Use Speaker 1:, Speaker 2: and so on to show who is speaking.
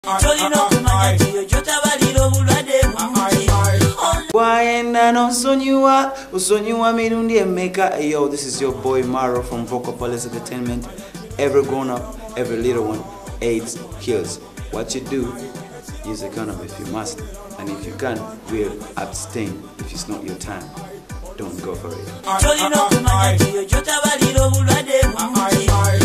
Speaker 1: Yo, this is your boy Maro from Vocal Palace Entertainment. Every grown up, every little one, AIDS kills. What you do, use a condom if you must, and if you can, we'll abstain if it's not your time. Don't go for it.